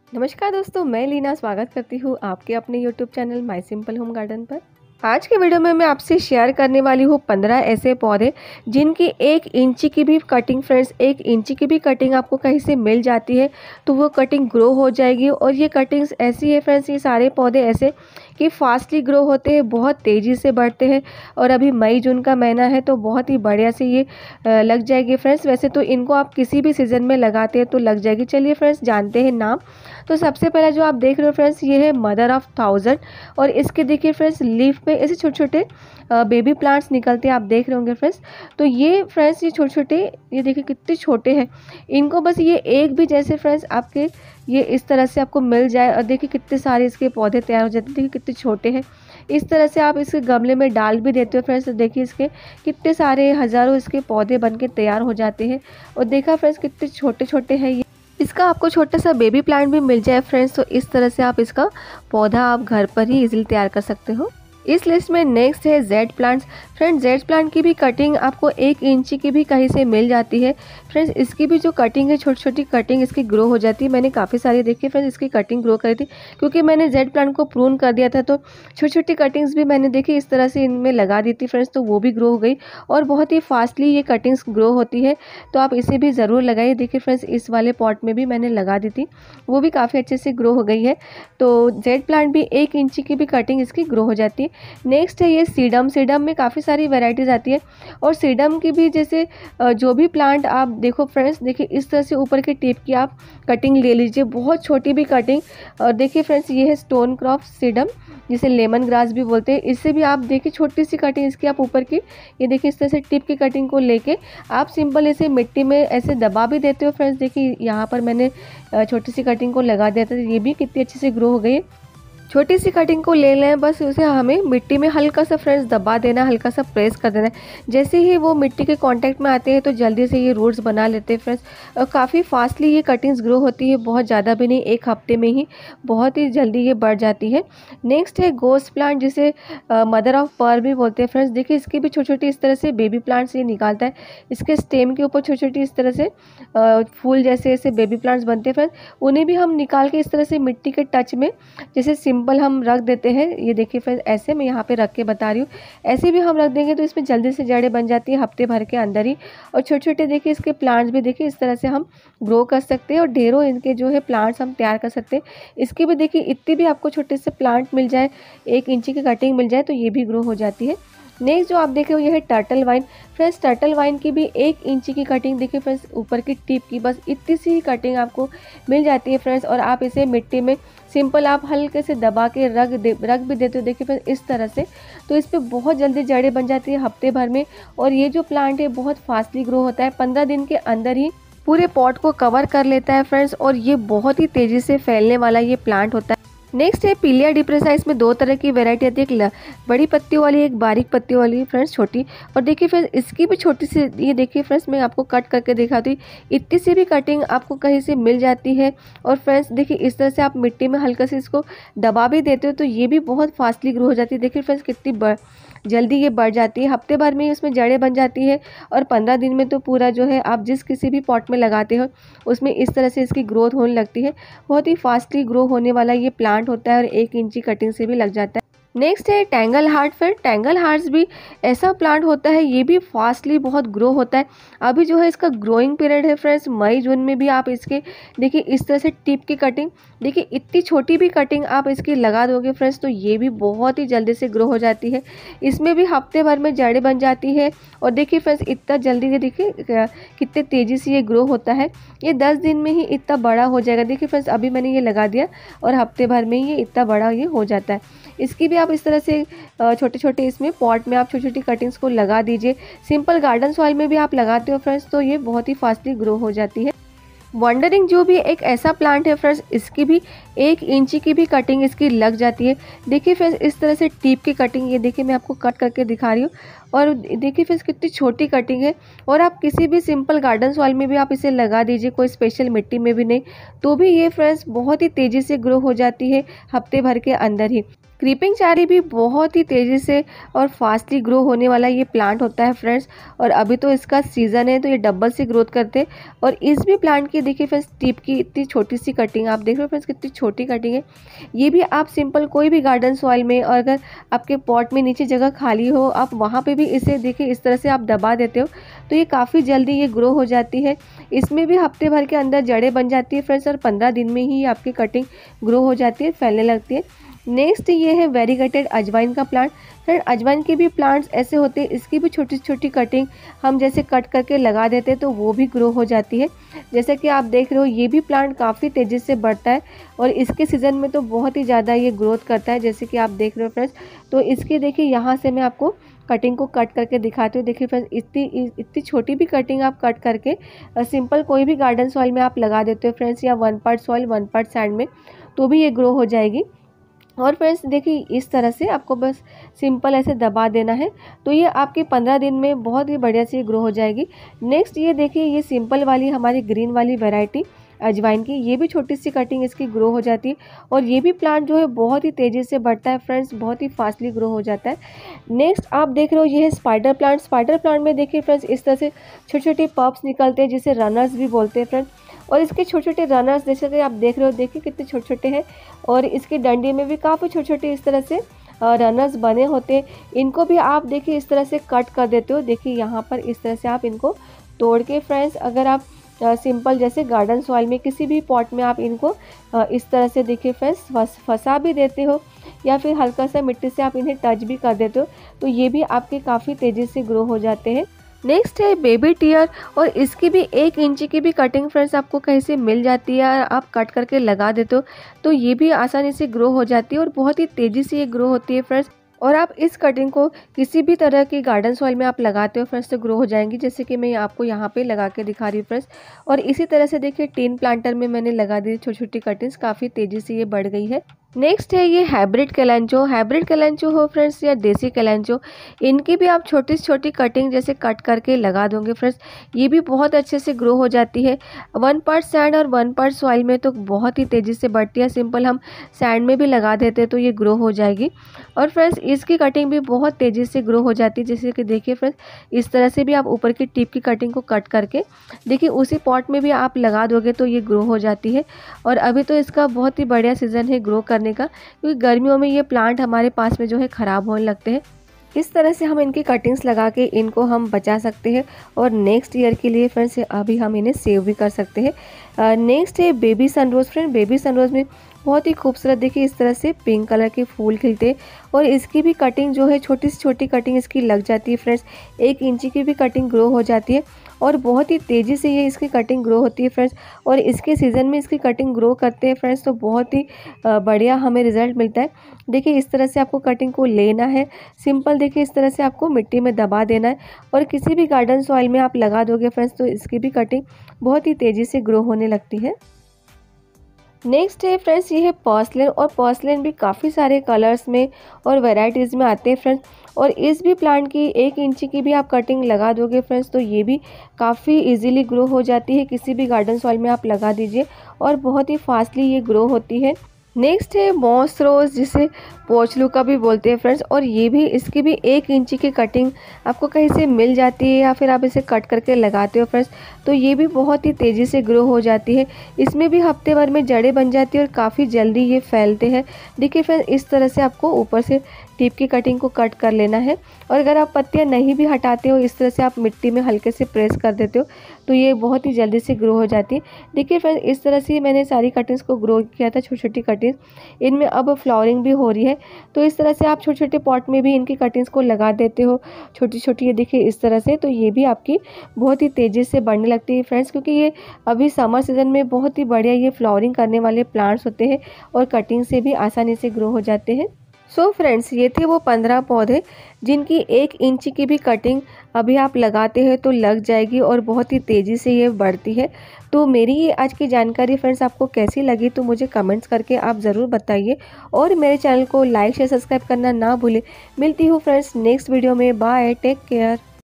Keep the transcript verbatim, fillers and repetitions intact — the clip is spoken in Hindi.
नमस्कार दोस्तों, मैं लीना स्वागत करती हूँ आपके अपने YouTube channel my simple home garden पर। आज के वीडियो में मैं आपसे शेयर करने वाली हूँ पंद्रह ऐसे पौधे जिनकी एक इंची की भी कटिंग फ्रेंड्स एक इंची की भी कटिंग आपको कहीं से मिल जाती है तो वो कटिंग ग्रो हो जाएगी। और ये कटिंग्स ऐसी है फ्रेंड्स, ये सारे पौधे ऐसे कि फास्टली ग्रो होते हैं, बहुत तेज़ी से बढ़ते हैं। और अभी मई जून का महीना है तो बहुत ही बढ़िया से ये लग जाएगी फ्रेंड्स। वैसे तो इनको आप किसी भी सीज़न में लगाते हैं तो लग जाएगी। चलिए फ्रेंड्स जानते हैं नाम। तो सबसे पहला जो आप देख रहे हो फ्रेंड्स, ये है मदर ऑफ थाउजेंड। और इसके देखिए फ्रेंड्स लीफ पे ऐसे छोटे छोटे बेबी प्लांट्स निकलते हैं, आप देख रहे होंगे फ्रेंड्स। तो ये फ्रेंड्स ये छोटे छोटे, ये देखिए कितने छोटे हैं। इनको बस ये एक भी जैसे फ्रेंड्स आपके ये इस तरह से आपको मिल जाए और देखिए कितने सारे इसके पौधे तैयार हो जाते हैं। देखिए कितने छोटे हैं। इस तरह से आप इसके गमले में डाल भी देते हो फ्रेंड्स तो देखिए इसके कितने सारे हज़ारों इसके पौधे बन के तैयार हो जाते हैं। और देखा फ्रेंड्स कितने छोटे छोटे हैं ये। इसका आपको छोटा सा बेबी प्लांट भी मिल जाए फ्रेंड्स तो इस तरह से आप इसका पौधा आप घर पर ही इजीली तैयार कर सकते हो। इस लिस्ट में नेक्स्ट है jade plants. Friends jade plant की भी कटिंग आपको एक इंची की भी कहीं से मिल जाती है फ्रेंड्स। इसकी भी जो कटिंग है, छोटी छोटी कटिंग इसकी ग्रो हो जाती है। मैंने काफ़ी सारी देखी फ्रेंड्स इसकी कटिंग ग्रो करी थी, क्योंकि मैंने जेड प्लांट को प्रून कर दिया था तो छोटी छोटी कटिंग्स भी मैंने देखी इस तरह से इनमें लगा दी थी फ्रेंड्स, तो वो भी ग्रो हो गई और बहुत ही फास्टली ये कटिंग्स ग्रो होती है। तो आप इसे भी ज़रूर लगाइए। देखिए फ्रेंड्स इस वाले पॉट में भी मैंने लगा दी थी, वो भी काफ़ी अच्छे से ग्रो हो गई है। तो जेड प्लांट भी एक इंची की भी कटिंग इसकी ग्रो हो जाती है। नेक्स्ट है ये सीडम। सीडम में काफ़ी सारी वेराइटीज़ आती है और सीडम की भी जैसे जो भी प्लांट आप देखो फ्रेंड्स, देखिए इस तरह से ऊपर के टिप की आप कटिंग ले लीजिए, बहुत छोटी भी कटिंग। और देखिए फ्रेंड्स ये है स्टोन क्रॉप सीडम, जिसे लेमन ग्रास भी बोलते हैं। इससे भी आप देखिए छोटी सी कटिंग इसकी आप ऊपर की, ये देखिए इस तरह से टिप की कटिंग को लेके आप सिंपल इसे मिट्टी में ऐसे दबा भी देते हो फ्रेंड्स। देखिए यहाँ पर मैंने छोटी सी कटिंग को लगा दिया था, ये भी कितनी अच्छे से ग्रो हो गई। छोटी सी कटिंग को ले लें, बस उसे हमें मिट्टी में हल्का सा फ्रेंड्स दबा देना, हल्का सा प्रेस कर देना है। जैसे ही वो मिट्टी के कांटेक्ट में आते हैं तो जल्दी से ये रूट्स बना लेते हैं फ्रेंड्स। और काफ़ी फास्टली ये कटिंग्स ग्रो होती है, बहुत ज़्यादा भी नहीं, एक हफ्ते में ही बहुत ही जल्दी ये बढ़ जाती है। नेक्स्ट है गोस्ट प्लांट, जिसे मदर ऑफ पर्ल भी बोलते हैं फ्रेंड्स। देखिए इसकी भी छोटी छोटी इस तरह से बेबी प्लांट्स ये निकालता है। इसके स्टेम के ऊपर छोटी छोटी इस तरह से आ, फूल जैसे ऐसे बेबी प्लांट्स बनते हैं फ्रेंड्स। उन्हें भी हम निकाल के इस तरह से मिट्टी के टच में जैसे सिंपल हम रख देते हैं। ये देखिए फ्रेंड्स ऐसे मैं यहाँ पे रख के बता रही हूँ, ऐसे भी हम रख देंगे तो इसमें जल्दी से जड़ें बन जाती है हफ्ते भर के अंदर ही। और छोटे छोटे देखिए इसके प्लांट्स भी देखिए इस तरह से हम ग्रो कर सकते हैं और ढेरों इनके जो है प्लांट्स हम तैयार कर सकते हैं। इसकी भी देखिए इतनी भी आपको छोटे से प्लांट मिल जाए, एक इंची की कटिंग मिल जाए तो ये भी ग्रो हो जाती है। नेक्स्ट जो आप देख रहे हो ये है turtle vine. Friends turtle vine की भी एक इंची की कटिंग देखिए फ्रेंड्स, ऊपर की टिप की बस इतनी सी कटिंग आपको मिल जाती है फ्रेंड्स। और आप इसे मिट्टी में सिंपल आप हल्के से दबा के रख दे रख भी देते हो देखिए फ्रेंड्स इस तरह से, तो इस पर बहुत जल्दी जड़ें बन जाती है हफ्ते भर में। और ये जो प्लांट है बहुत फास्टली ग्रो होता है, पंद्रह दिन के अंदर ही पूरे पॉट को कवर कर लेता है फ्रेंड्स। और ये बहुत ही तेज़ी से फैलने वाला ये प्लांट होता है। नेक्स्ट है पीलिया डिप्रेसा। इसमें दो तरह की वैरायटी आती है, एक बड़ी पत्तियों वाली, एक बारीक पत्तियों वाली फ्रेंड्स छोटी। और देखिए फ्रेंड्स इसकी भी छोटी सी, ये देखिए फ्रेंड्स मैं आपको कट करके दिखाती हूँ, इतनी सी भी कटिंग आपको कहीं से मिल जाती है। और फ्रेंड्स देखिए इस तरह से आप मिट्टी में हल्का से इसको दबा भी देते हो तो ये भी बहुत फास्टली ग्रो हो जाती है। देखिए फ्रेंड्स कितनी जल्दी ये बढ़ जाती है, हफ्ते भर में ही उसमें जड़ें बन जाती है। और पंद्रह दिन में तो पूरा जो है आप जिस किसी भी पॉट में लगाते हो उसमें इस तरह से इसकी ग्रोथ होने लगती है। बहुत ही फास्टली ग्रो होने वाला ये प्लांट होता है और एक इंची कटिंग से भी लग जाता है। नेक्स्ट है टैंगल हार्ट। फिर टैंगल हार्ट्स भी ऐसा प्लांट होता है, ये भी फास्टली बहुत ग्रो होता है। अभी जो है इसका ग्रोइंग पीरियड है फ्रेंड्स, मई जून में भी आप इसके देखिए इस तरह से टिप की कटिंग, देखिए इतनी छोटी भी कटिंग आप इसकी लगा दोगे फ्रेंड्स तो ये भी बहुत ही जल्दी से ग्रो हो जाती है। इसमें भी हफ्ते भर में जड़ें बन जाती है। और देखिए फ्रेंड्स इतना जल्दी, ये देखिए कितने तेज़ी से ये ग्रो होता है। ये दस दिन में ही इतना बड़ा हो जाएगा। देखिए फ्रेंड्स अभी मैंने ये लगा दिया और हफ्ते भर में ही ये इतना बड़ा ये हो जाता है। इसकी भी आप इस तरह से छोटे छोटे इसमें पॉट में आप छोटी छोटी कटिंग्स को लगा दीजिए। सिंपल गार्डन सॉइल में भी आप लगाते हो फ्रेंड्स तो ये बहुत ही फास्टली ग्रो हो जाती है। वंडरिंग जो भी एक ऐसा प्लांट है फ्रेंड्स, इसकी भी एक इंची की भी कटिंग इसकी लग जाती है। देखिए फ्रेंड्स इस तरह से टिप की कटिंग, ये देखिए मैं आपको कट करके दिखा रही हूँ। और देखिए फ्रेंड्स कितनी छोटी कटिंग है। और आप किसी भी सिंपल गार्डन सॉइल में भी आप इसे लगा दीजिए, कोई स्पेशल मिट्टी में भी नहीं, तो भी ये फ्रेंड्स बहुत ही तेज़ी से ग्रो हो जाती है हफ्ते भर के अंदर ही। क्रीपिंग चेरी भी बहुत ही तेज़ी से और फास्टली ग्रो होने वाला ये प्लांट होता है फ्रेंड्स। और अभी तो इसका सीज़न है तो ये डबल सी ग्रोथ करते हैं। और इस भी प्लांट की देखिए फ्रेंड्स टिप की इतनी छोटी सी कटिंग आप देख रहे हो फ्रेंड्स, कितनी छोटी कटिंग है। ये भी आप सिंपल कोई भी गार्डन सॉइल में, और अगर आपके पॉट में नीचे जगह खाली हो आप वहाँ पे भी इसे देखिए इस तरह से आप दबा देते हो तो ये काफ़ी जल्दी ये ग्रो हो जाती है। इसमें भी हफ्ते भर के अंदर जड़ें बन जाती है फ्रेंड्स, और पंद्रह दिन में ही आपकी कटिंग ग्रो हो जाती है, फैलने लगती है। नेक्स्ट ये है वेरीगेटेड अजवाइन का प्लांट। फ्रेंड अजवाइन के भी प्लांट्स ऐसे होते हैं, इसकी भी छोटी छोटी कटिंग हम जैसे कट करके लगा देते हैं तो वो भी ग्रो हो जाती है। जैसे कि आप देख रहे हो ये भी प्लांट काफ़ी तेज़ी से बढ़ता है और इसके सीज़न में तो बहुत ही ज़्यादा ये ग्रोथ करता है, जैसे कि आप देख रहे हो फ्रेंड्स। तो इसकी देखिए यहाँ से मैं आपको कटिंग को कट करके दिखाती हूँ। देखिए फ्रेंड्स इतनी इतनी छोटी भी कटिंग आप कट करके सिंपल कोई भी गार्डन सॉइल में आप लगा देते हो फ्रेंड्स, या one part soil one part sand में, तो भी ये ग्रो हो जाएगी। और फ्रेंड्स देखिए इस तरह से आपको बस सिंपल ऐसे दबा देना है तो ये आपके पंद्रह दिन में बहुत ही बढ़िया से ग्रो हो जाएगी। नेक्स्ट ये देखिए ये सिंपल वाली हमारी ग्रीन वाली वैरायटी अजवाइन की, ये भी छोटी सी कटिंग इसकी ग्रो हो जाती है और ये भी प्लांट जो है बहुत ही तेज़ी से बढ़ता है फ्रेंड्स, बहुत ही फास्टली ग्रो हो जाता है। नेक्स्ट आप देख रहे हो ये है स्पाइडर प्लांट। स्पाइडर प्लांट में देखिए फ्रेंड्स इस तरह से छोटे छोटे पप्स निकलते हैं जिसे रनर्स भी बोलते हैं फ्रेंड्स। और इसके छोटे छोटे रनर्स जैसे कि आप देख रहे हो, देखिए कितने छोटे छोटे हैं और इसके डंडे में भी काफ़ी छोटे छोटे इस तरह से रनर्स बने होते हैं। इनको भी आप देखिए इस तरह से कट कर देते हो, देखिए यहाँ पर इस तरह से आप इनको तोड़ के फ्रेंड्स अगर आप सिंपल जैसे गार्डन सॉइल में किसी भी पॉट में आप इनको इस तरह से देखिए फ्रेंड्स फंस फंसा भी देते हो या फिर हल्का सा मिट्टी से आप इन्हें टच भी कर देते हो तो ये भी आपके काफ़ी तेज़ी से ग्रो हो जाते हैं। नेक्स्ट है बेबी टियर और इसकी भी एक इंची की भी कटिंग फ्रेंड्स आपको कहीं से मिल जाती है, आप कट करके लगा देते हो तो ये भी आसानी से ग्रो हो जाती है और बहुत ही तेज़ी से ये ग्रो होती है फ्रेंड्स। और आप इस कटिंग को किसी भी तरह की गार्डन सॉइल में आप लगाते हो फ्रेंड्स तो ग्रो हो जाएंगी, जैसे कि मैं आपको यहाँ पे लगा के दिखा रही हूँ फ्रेंड्स। और इसी तरह से देखिए टीन प्लांटर में मैंने लगा दी छोटी छोटी कटिंग्स, काफ़ी तेज़ी से ये बढ़ गई है। नेक्स्ट है ये हाइब्रिड कैलेंचो। हाइब्रिड कैलेंचो हो फ्रेंड्स या देसी कैलेंचो, इनकी भी आप छोटी छोटी कटिंग जैसे कट करके लगा दोगे फ्रेंड्स, ये भी बहुत अच्छे से ग्रो हो जाती है। वन पार्ट सैंड और वन पार्ट सॉइल में तो बहुत ही तेज़ी से बढ़ती है, सिंपल हम सैंड में भी लगा देते हैं तो ये ग्रो हो जाएगी। और फ्रेंड्स इसकी कटिंग भी बहुत तेज़ी से ग्रो हो जाती है, जैसे कि देखिए फ्रेंड्स इस तरह से भी आप ऊपर की टिप की कटिंग को कट करके देखिए उसी पॉट में भी आप लगा दोगे तो ये ग्रो हो जाती है। और अभी तो इसका बहुत ही बढ़िया सीज़न है ग्रो करने का, क्योंकि गर्मियों में ये प्लांट हमारे पास में जो है ख़राब होने लगते हैं। इस तरह से हम इनकी कटिंग्स लगा के इनको हम बचा सकते हैं और नेक्स्ट ईयर के लिए फ्रेंड्स अभी हम इन्हें सेव भी कर सकते हैं। नेक्स्ट है baby sunrose. Friend baby sunrose में बहुत ही खूबसूरत देखिए इस तरह से पिंक कलर के फूल खिलते और इसकी भी कटिंग जो है छोटी से छोटी कटिंग इसकी लग जाती है फ्रेंड्स, एक इंची की भी कटिंग ग्रो हो जाती है और बहुत ही तेज़ी से ये इसकी कटिंग ग्रो होती है फ्रेंड्स। और इसके सीज़न में इसकी कटिंग ग्रो करते हैं फ्रेंड्स तो बहुत ही बढ़िया हमें रिजल्ट मिलता है। देखिए इस तरह से आपको कटिंग को लेना है, सिंपल देखिए इस तरह से आपको मिट्टी में दबा देना है और किसी भी गार्डन सॉइल में आप लगा दोगे फ्रेंड्स तो इसकी भी कटिंग बहुत ही तेज़ी से ग्रो होने लगती है। नेक्स्ट है फ्रेंड्स ये है पर्सलेन और पर्सलेन भी काफ़ी सारे कलर्स में और वैरायटीज़ में आते हैं फ्रेंड्स। और इस भी प्लांट की एक इंची की भी आप कटिंग लगा दोगे फ्रेंड्स तो ये भी काफ़ी इजीली ग्रो हो जाती है, किसी भी गार्डन सॉइल में आप लगा दीजिए और बहुत ही फास्टली ये ग्रो होती है। नेक्स्ट है मॉस रोज़ जिसे पोचलू का भी बोलते हैं फ्रेंड्स, और ये भी इसकी भी एक इंची की कटिंग आपको कहीं से मिल जाती है या फिर आप इसे कट करके लगाते हो फ्रेंड्स तो ये भी बहुत ही तेज़ी से ग्रो हो जाती है। इसमें भी हफ्ते भर में जड़ें बन जाती है और काफ़ी जल्दी ये फैलते हैं। देखिए फ्रेंड्स इस तरह से आपको ऊपर से टिप की कटिंग को कट कर लेना है और अगर आप पत्तियां नहीं भी हटाते हो इस तरह से आप मिट्टी में हल्के से प्रेस कर देते हो तो ये बहुत ही जल्दी से ग्रो हो जाती है। देखिए फ्रेंड्स इस तरह से मैंने सारी कटिंग्स को ग्रो किया था, छोटी छोटी कटिंग्स, इनमें अब फ्लावरिंग भी हो रही है तो इस तरह से आप छोटे छोटे पॉट में भी इनकी कटिंग्स को लगा देते हो छोटी छोटी, ये देखिए इस तरह से, तो ये भी आपकी बहुत ही तेज़ी से बढ़ने लगती है फ्रेंड्स, क्योंकि ये अभी समर सीजन में बहुत ही बढ़िया ये फ्लावरिंग करने वाले प्लांट्स होते हैं और कटिंग से भी आसानी से ग्रो हो जाते हैं। सो so फ्रेंड्स ये थे वो पंद्रह पौधे जिनकी एक इंच की भी कटिंग अभी आप लगाते हैं तो लग जाएगी और बहुत ही तेज़ी से ये बढ़ती है। तो मेरी ये आज की जानकारी फ्रेंड्स आपको कैसी लगी तो मुझे कमेंट्स करके आप ज़रूर बताइए और मेरे चैनल को लाइक शेयर सब्सक्राइब करना ना भूलें। मिलती हूँ फ्रेंड्स नेक्स्ट वीडियो में, बाय, टेक केयर।